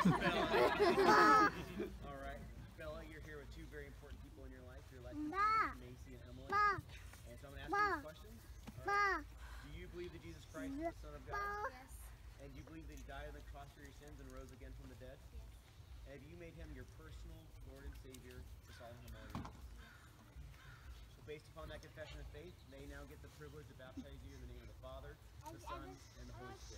Bella. All right. Bella, you're here with two very important people in your life. Your life is Macy and Emily. And so I'm going to ask you questions. All right. Do you believe that Jesus Christ is the Son of God? Yes. And do you believe that he died on the cross for your sins and rose again from the dead? Yes. And have you made him your personal Lord and Savior to follow him all your days? So based upon that confession of faith, they now get the privilege to baptize you in the name of the Father, the Son, and the Holy Spirit.